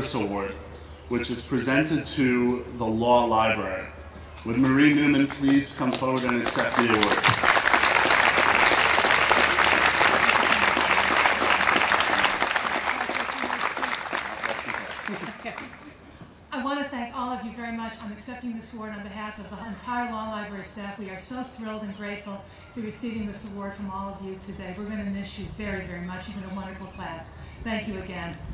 Service Award, which is presented to the Law Library. Would Marie Newman please come forward and accept the award? I want to thank all of you very much on accepting this award on behalf of the entire Law Library staff. We are so thrilled and grateful to be receiving this award from all of you today. We're going to miss you very, very much. You've been a wonderful class. Thank you again.